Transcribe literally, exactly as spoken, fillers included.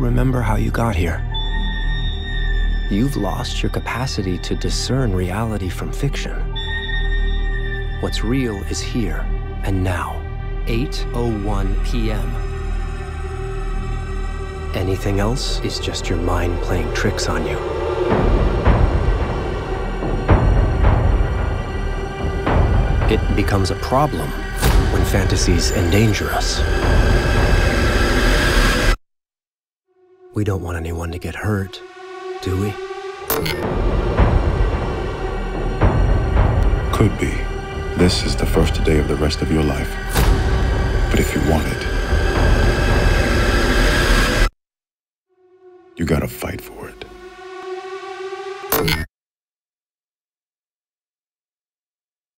remember how you got here. You've lost your capacity to discern reality from fiction. What's real is here and now, eight oh one p m Anything else is just your mind playing tricks on you. It becomes a problem when fantasies endanger us. We don't want anyone to get hurt, do we? Could be. This is the first day of the rest of your life. But if you want it, you gotta fight for it.